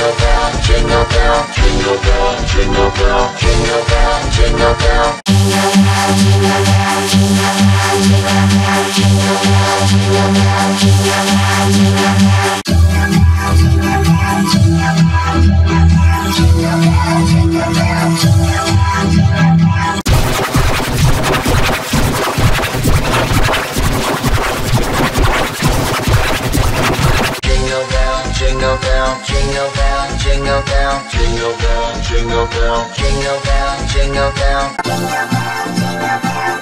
Jingle bell, jingle bell, jingle bell, jingle bell, jingle bell, jingle bell. Jingle bell, jingle bell, jingle bell, jingle bell, jingle bell, jingle bell, jingle bell, jingle bell, jingle bell.